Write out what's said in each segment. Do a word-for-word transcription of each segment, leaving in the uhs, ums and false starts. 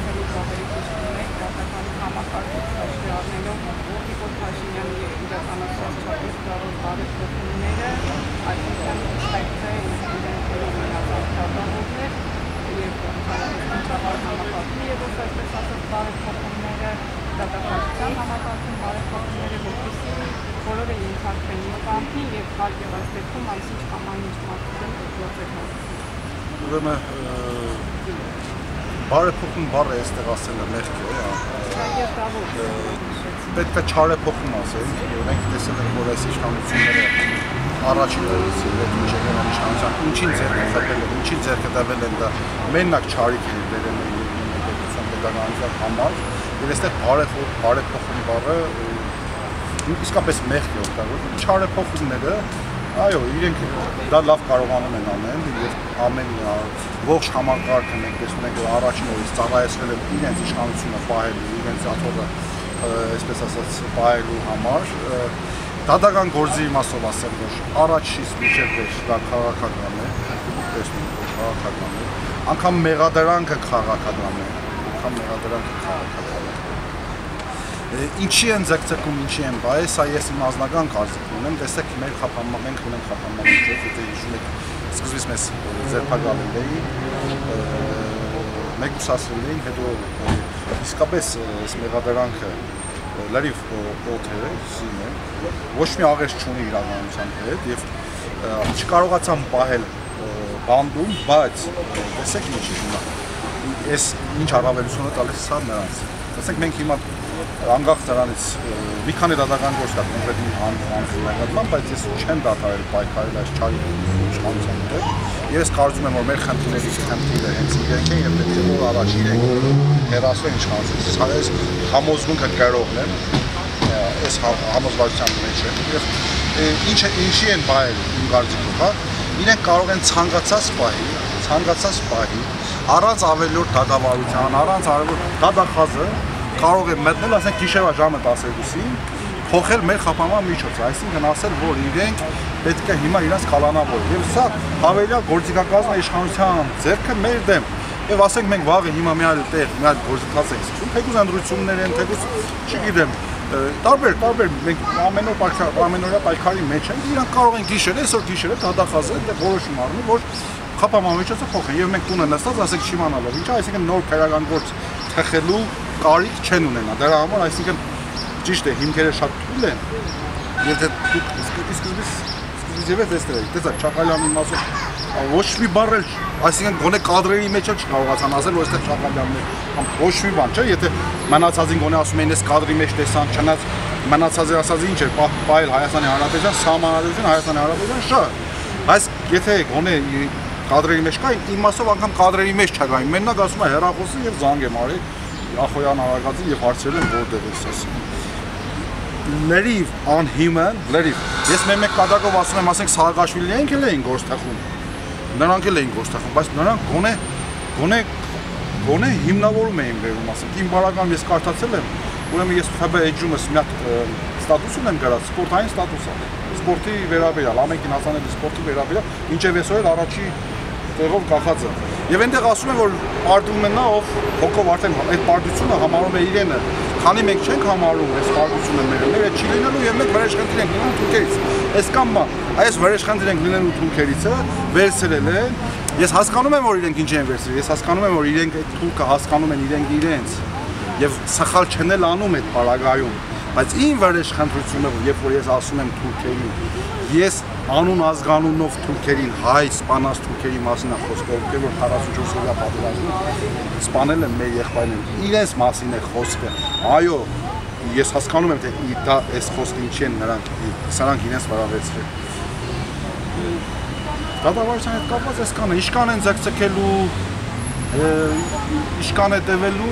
Արցախի զավարի կշկուններ, դատական համակարգը հաշվի առնելով Նիկոլ Փաշինյանի իրականացած չափից կարող բարեփոխումները, այսինքն ստեղծել իրենքերի մնացած թագավորներ և հանրապետության համակարգի և ով այսպես ասած բարեփոխումները, դատապարտության համակարգում բարեփոխումները, որպեսզի բոլորը ենթարկվեն իր կամքի և հարգել այս դեպքում այսինչ կամ այնինչ մարդկային գործեր հասցնել։ Ուրեմն բարեփոխում բառը այստեղ ասելը մեղք է, պետք է չարեփոխում ասել, մենք տեսել ենք, որ այս իշխանությունները առաջին օրից այդ ինչ եկել են իշխանության, ինչին ձեռքը խփել են, ինչին ձեռքը տվել են, դա մենակ չարիք են բերել են պետության պետականության համար, եւ այստեղ բարեփոխում բառը իսկապես մեղք է օգտագործվում, չարեփոխումները այո, իրենք դա լավ կարողանում են անեն եւ ամեն ողջ համակարգը մենք տեսնում ենք, որ առաջին օրից ծառայեցրել են իրենց իշխանությունը պահելու, իրենց աթոռը, այսպես ասած, պահելու համար։ Դատական գործի իմաստով ասեմ, որ առաջից մինչև վերջ դա քաղաքական է, տեսնում եք, որ քաղաքական է, անգամ մեղադրանքը քաղաքական է, անգամ մեղադրանքը քաղաքական է։ Ինչի են ձգձգում, ինչի են բայ, սա ես իմ անձնական կարծիքն ունեմ, տեսեք մեր խափանման, մենք ունենք խափանման միջոց, եթե հիշում եք, սկզբից մեզ ձերբակալել էին, մեկուսացրել էին, հետո իսկապես այս մեղադրանքը լրիվ օդ է, սին է, ոչ մի աղերս չունի իրականության հետ և չկարողացան պահել բանդում, բայց տեսեք ինչի հիմա, ես ինչ առավելությունը տալիս սա նրանց, տեսեք մենք հիմա անգախ դրանից մի քանի դատական գործ կա կոնկրետ անձնական, բայց ես չեմ դադարել պայքարել այս չարի իշխանության հետ։ Ես կարծում եմ, որ մեր խնդիրներից խնդիրը հենց իրենք են եւ պետք է որ առաջ իրենք հեռացվեն իշխանությունից։ Այս համոզմունքը գրողն է, այս համոզվածության մեջ է։ Եվ ինչ ինչի են բայել իմ կարծիքով, հա, իրենք կարող են ցանկացած պահի, ցանկացած պահի առանց ավելորդ դատավարության, առանց արևոտ դատախազը կարող է մտնել, ասենք գիշերվա ժամը տասներկուսին, փոխել մեր խափանման միջոցը, այսինքն ասել, որ իրենք պետք է հիմա իրենց կալանավորել։ Եվ սա հավելյալ գործիքակազմը իշխանության ձեռքը մեր դեմ։ Եվ ասենք մենք վաղը հիմա մի այլ տեղ, մի այլ գործընթաց ենք սկսում, թեկուզ ընտրություններ են, թեկուզ չգիտեմ, տարբեր, տարբեր մենք ամենօրյա պայքարի մեջ ենք, իրանք կարող են գիշեր, այսօր գիշերը դատախազել, որոշում առնի, որ խափանման միջոցը փոխեն։ Եվ մենք տունը նստած ասենք չիմանալով, ինչա, այսինքն նոր քրեական գործ թխելու կարիք չեն ունենա, դրա համար, այսինքն ճիշտ է, հիմքերը շատ թույլ են, և դե դուք սկզբից և ես տեսել եք, տեսակ, Չախալյանի մասով ոչ մի բառ էլ, այսինքն գոնե կադրերի մեջ էլ չկարողացան ասել, որ այստեղ Չախալյանն է, ոչ մի բան, չէ, եթե մնացածին գոնե ասում են, ես կադրի մեջ տեսան, չնայած մնացածի ասածը ինչ էր, պահել Հայաստանի Հանրապետության, սահմանադրություն Հայաստանի Հանրապետության շատ, բայց եթե գոնե կադրերի մեջ կա, իմ մասով անգամ կադրերի մեջ չկա, մենակ ասում է հեռախոսի և զանգ եմ արել Ախոյան արագածին և հարցրել եմ որտեղ ես ասում։ Լրիվ անհիմն, լրիվ։ Ես մեր մեկ կատակով ասում եմ, ասենք Սաակաշվիլի ենք էլ էին գործ թխում, նրանք էլ էին գործ թխում, բայց նրանք գոնե, գոնե, գոնե հիմնավորում էին վերում, ասենք, իմ բարակամ ես կարդացել եմ, ուրեմն ես Ֆ B էջումս մի հատ ստատուս ունեմ գրած, սպորտային ստատուս է, սպորտի վերաբերյալ, ամենքին հասանելի սպորտի վերաբերյալ, մինչև այսօր էլ առաջի տեղով կախած է։ Եվ այնտեղ ասում են, որ պարտվում է նա, ով հոգով արդեն այդ պարտությունը համարում է իրենը, քանի մենք չենք համարում այս պարտությունը մեր, մեր այդ չի լինելու և մենք վրեժխնդիր ենք լինելու թուրքերից։ Այս կամ բան, այս վրեժխնդիր ենք լինելու թուրքերիցը վերցրել են, ես հասկանում եմ, որ իրենք ինչ են վերցրել, ես հասկանում եմ, որ իրենք այդ թուրքը հասկանում են իրենք իրենց և սխալ չեն էլ անում այդ պարագայում, բայց իմ վրեժխնդրությունը, երբ որ ես ասում եմ թուրքերին, ես անուն ազգանունով թուրքերին, հայ սպանած թուրքերի մասին է խոսքը, ովքեր որ քառասունչորս օրյա պատերազմում սպանել են մեր եղբայրներին, իրենց մասին է խոսքը, այո, ես հասկանում եմ, թե դա այս խոսքը ինչի են նրանք, սրանք իրենց վարավեցրել։ Դատավարության հետ կապված այս կանը, իշկան են ձգձգելու, իշկան է տևելու,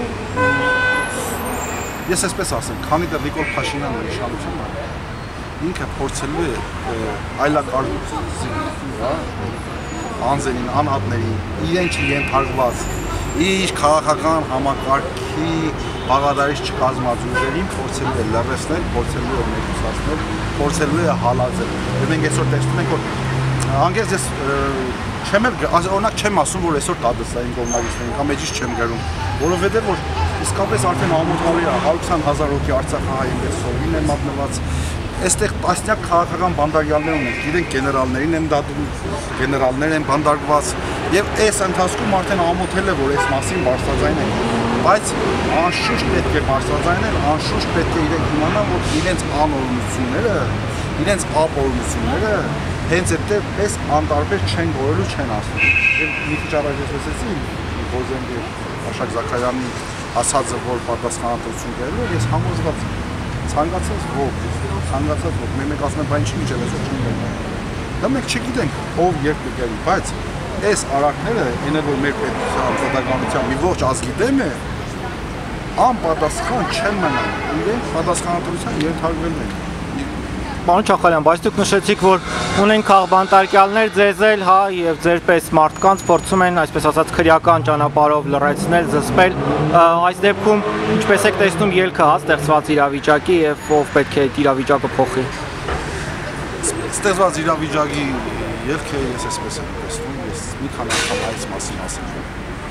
ես այսպես ասեմ, քանի դեռ Նիկոլ Փաշինյանը իշխանություն է, ինքը փորձելու է այլակարգություն անձերին, անհատներին, իրենք ենթարկված իր քաղաքական համակարգի բաղադրիչ չկազմած ուժերին փորձելու է լռեցնել, փորձելու է մեկուսացնել, փորձելու է հալածել։ Եվ մենք այսօր տեսնում ենք, որ անգերց ես չեմ էլ օրինակ չեմ ասում, որ այսօր տադսային կողմնակիցներին կամ էջից չեմ գրում, որովհետև որ իսկապես արդեն ամոթալի է հարյուր քսան հազար հոգի Արցախահայ ինվեստորին են մատնված, այստեղ տասնյակ քաղաքական բանդարյալներ ունենք, իրենք գեներալներին են դատում, գեներալներ են բանդարգված եւ այս ընթացքում արդեն ամոթել է, որ այս մասին բարձրաձայն են, բայց անշուշտ պետք է բարձրաձայնել, անշուշտ պետք է իրենք իմանան, որ իրենց անօրենությունները, իրենց ապօրենությունները հենց այդպես անտարբեր չեն գորելու, չեն ասում։ Եվ մի քիչ առաջ ես ասեցի, Բոզենգի Աշակ Զաքարյանի ասածը, որ պատասխանատվություն կերել, ես համոզված եմ, ցանկացած ոք, ցանկացած ոք, մենք ասում ենք, բայց ինչի միջև այսօր չենք գնում։ Դա մենք չգիտենք, ով երբ կգերի, բայց այս արարքները, այնը որ մեր պետության, պետականության մի ողջ ազգի դեմ է, անպատասխան չեն մնալ, իրենք պատասխանատվության ենթարկվելու են։ Պարոն Չախալյան, բայց դուք նշեցիք, որ ունեն քաղբանտարկյալներ ձեզել, հա, եւ ձեր պես մարդկանց փորձում են, այսպես ասած, քրեական ճանապարհով լրացնել, զսպել, այս դեպքում ինչպես եք տեսնում ելքը, հա, ստեղծված իրավիճակի եւ ով պետք է այդ իրավիճակը փոխի։ Ստեղծված իրավիճակի ելքը ես այսպես եմ տեսնում, ես մի քանի անգամ այս մասին ասել եմ։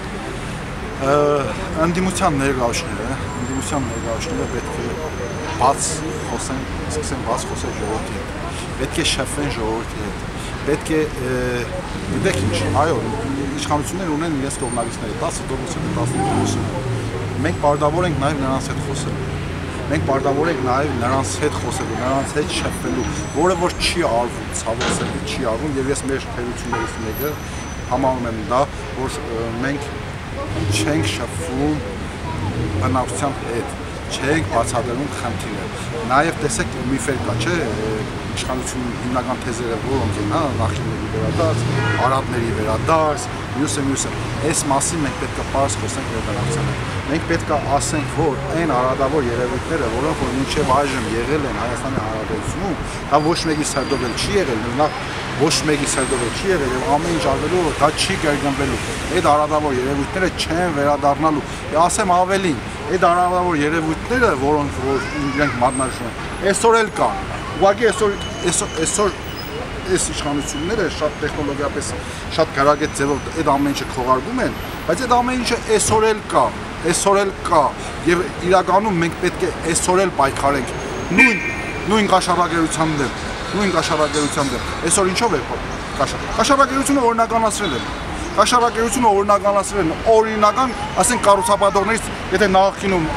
Ընդդիմության ներկայացուցիչները, ընդդիմության ներկայացուցիչները պետք է բաց խոսեն, սկսեն բաց խոսել ժողովրդի հետ, պետք է շփվեն ժողովրդի հետ, պետք է, գիտեք ինչ, այո, իշխանությունները ունեն իրենց կողմնակիցները, տասը տոկոսը, տասնութ տոկոսը, մենք պարտավոր ենք նաև նրանց հետ խոսել, մենք պարտավոր ենք նաև նրանց հետ խոսելու, նրանց հետ շփվելու, որը որ չի արվում, ցավոք սրտի չի արվում, եւ ես մեր թերություններից մեկը համարում եմ դա, որ մենք չենք շփվում բնակչության հետ, չենք բացատրում խնդիրները։ Նաև տեսեք միֆեր կա, չէ՞, իշխանություն հիմնական թեզերը որոնք են, հա, նախնիների վերադարձ, արաբների վերադարձ, մյուսը մյուսը։ Այս մասին մենք պետք է պարզ խոսենք վերադարձան։ Մենք պետք է ասենք, որ այն արադավոր երևույթները, որոնք որ մինչև այժմ եղել են Հայաստանի Հանրապետությունում, դա ոչ մեկի սերտով էլ չի եղել, նախ ոչ մեկի սերտով էլ չի եղել եւ ամեն ինչ արվելու, դա չի կրկնվելու։ Այդ արադավոր երևույթները չեն վերադառնալու։ Եվ ասեմ ավելին, այդ արադավոր երևույթները, որոնք որ իրենք մատնաշում են, այսօր էլ կան։ Ուղղակի այսօր այսօր այս իշխանությունները շատ տեխնոլոգիապես շատ կարագետ ձևով այդ ամեն ինչը քողարկում են, բայց այդ ամեն ինչը այսօր էլ կա, այսօր էլ կա եւ իրականում մենք պետք է այսօր էլ պայքարենք նույն նույն կաշառակերության դեմ, նույն կաշառակերության դեմ։ Այսօր ինչով է կաշառակերությունը օրինականացրել են։ Կաշառակերությունը օրինականացրել են, օրինական, ասենք կառուցապատողներից, եթե նախկինում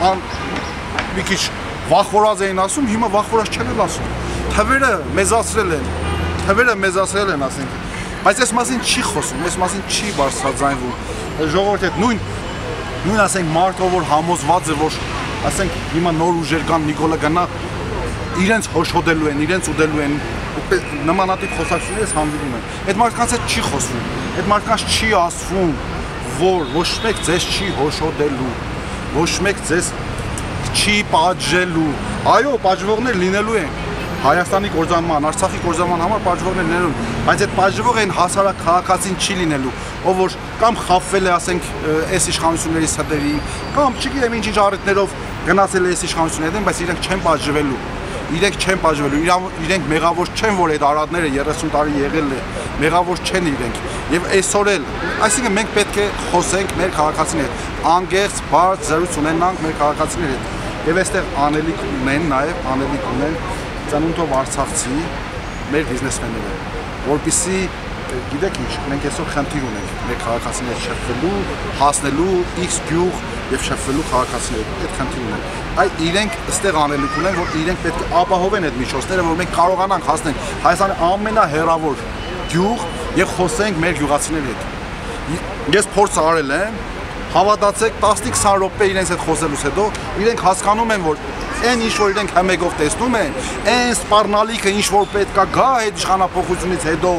մի քիչ վախորած էին ասում, հիմա վախորած չեն էլ ասում։ Թվերը մեծացրել են, թվերը մեծացրել են, ասենք, բայց այս մասին չի խոսում, այս մասին չի բարձրաձայնվում։ Ժողովուրդը նույն նույն ասենք մարդը, որ համոզված է, որ ասենք հիմա նոր ուժեր կան, Նիկոլը գնա իրենց հոշոտելու են, իրենց ուտելու են, նմանատիպ խոսակցություններից հանդիպում են։ Այդ մարդկանց հետ չի խոսվում, այդ մարդկանց չի ասվում, որ ոչ մեկ ձեզ չի հոշոտելու, ոչ մեկ ձեզ չի պատժելու։ Այո, պատժվողներ լինելու են։ Հայաստանի կորզանման, Արցախի կորզանման համար պատժվողներ լինելու, բայց այդ պատժվող այն հասարակ քաղաքացին չի լինելու, ով որ կամ խաբվել է, ասենք, այս իշխանությունների ստերին, կամ չգիտեմ ինչ-ինչ առիթներով գնացել է այս իշխանությունների դեմ, բայց իրենք չեն պատժվելու։ Իրենք չեն պատժվելու, իրենք մեղավոր չեն, որ այդ արադները երեսուն տարի եղել է, մեղավոր չեն իրենք։ Եվ այսօր էլ, այսինքն մենք պետք է խոսենք մեր քաղաքացիների հետ, անգերց, բարձ զրույց ունենանք մեր քաղաքացիների հետ։ Եվ այստեղ անելիք ունեն, նաև անելիք ունեն ծնունդով արցախցի մեր բիզնեսմենները, որպեսզի գիտեք ինչ, մենք այսօր խնդիր ունենք մեր քաղաքացիների շփվելու, հասնելու X գյուղ եւ շփվելու քաղաքացիների այդ խնդիր ունենք։ Այ իրենք այստեղ անելիք ունեն, որ իրենք պետք է ապահովեն այդ միջոցները, որ մենք կարողանանք հասնել Հայաստանի ամենահեռավոր գյուղ եւ խոսենք մեր գյուղացիների հետ։ Ես փորձ արել եմ, հավատացեք, տասնից քսան րոպե իրենց հետ խոսելուց հետո իրենք հասկանում են, որ այն ինչ որ իրենք համեգով տեսնում են, այն սպառնալիքը ինչ որ պետք է գա այդ իշխանապողությունից հետո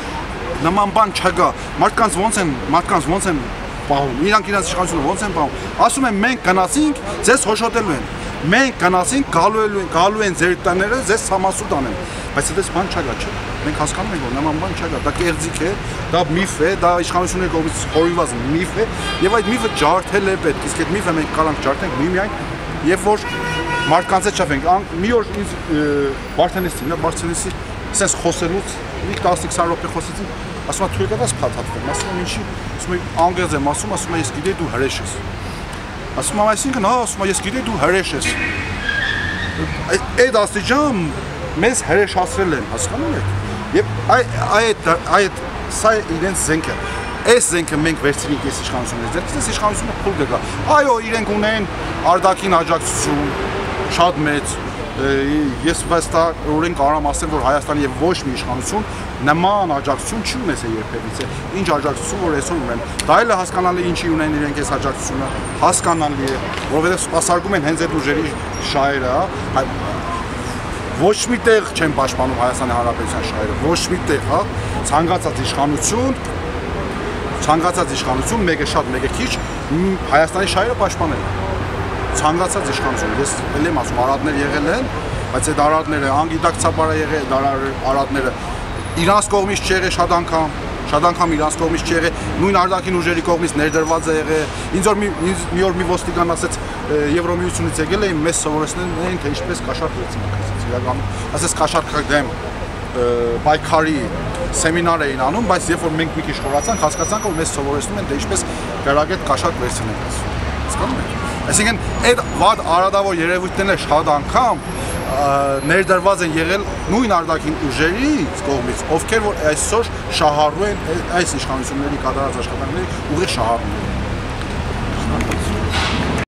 նման բան չկա։ Մարդկանց ոնց են, մարդկանց ոնց են պահում, իրանք իրենց իշխանությունը ոնց են պահում։ Ասում են մենք գնացինք, ձեզ հոշոտելու են։ Մենք գնացինք, գալու են, գալու են ձեր տները, ձեզ սամասուտ անեն։ Բայց այդպես բան չկա, չէ։ Մենք հասկանում ենք, որ նման բան չկա, դա կեղծիք է, դա միֆ է, դա իշխանությունների կողմից հորինված միֆ է, եւ այդ միֆը ջարդել է պետք։ Իսկ այդ միֆը մենք կարանք ջարդենք միմիայն, երբ որ մարդկանց հետ շփվենք։ Մի օր ինձ Բարթենեսին, Բարթենեսի Սենց խոսելուց մի տասը քսան րոպե խոսեցին, ասում եմ թույլ կտաս փաթաթվեմ, ասում եմ ինչի, ասում եմ անգեզ եմ ասում, ասում եմ ես գիտեի դու հրեշ ես։ Ասում եմ այսինքն հա, ասում եմ ես գիտեի դու հրեշ ես։ Այդ աստիճան մեզ հրեշացրել են, հասկանում եք։ Եվ այդ այդ սա իրենց զենքը։ Այս զենքը մենք վերցրինք այս իշխանություններից, ձերքից իշխանությունը փուլ կգա։ Այո, իրենք ունեն արդակին աջակցություն, շատ մեծ։ Ես վստահորեն կարող եմ ասել, որ Հայաստանի եւ ոչ մի իշխանություն նման աջակցություն չի ունեցել երբևիցե։ Ինչ աջակցություն որ այսօր ունեն։ Դա էլ է հասկանալի ինչի ունեն իրենք այս աջակցությունը, հասկանալի է, որովհետեւ սպասարկում են հենց այդ ուժերի շահերը, ոչ մի տեղ չեն պաշտպանում Հայաստանի Հանրապետության շահերը, ոչ մի տեղ, հա, ցանկացած իշխանություն, ցանկացած իշխանություն, մեկը շատ, մեկը քիչ, Հայաստանի շահերը պաշտպանել։ Ցանկացած իշխանություն, ես էլ եմ ասում, արատներ եղել են, բայց այդ արատները անգիտակցաբար է եղել, արատները իրանց կողմից չեղե շատ անգամ, շատ անգամ իրանց կողմից չեղե, նույն արդակին ուժերի կողմից ներդրված է եղել։ Ինձ որ մի օր մի ոստիկան ասեց Եվրոմիությունից եկել էին, մեզ սովորեցնեն են, թե ինչպես կաշառք վերցնենք, ասեց իրականում, ասեց կաշառքը դեմ պայքարի սեմինար էին անում, բայց երբ որ մենք մի քիչ խորացանք, հասկացանք, որ մեզ սովորեցնում են, թե ինչպես գրագետ կաշառք վերցնենք, հասկանում եք։ Այսինքն այդ վատ արադավոր երևույթները շատ անգամ ներդրված են եղել նույն արդակին ուժերի կողմից, ովքեր որ այսօր շահառու են այս իշխանությունների կատարած աշխատանքների ուղիղ շահառու են։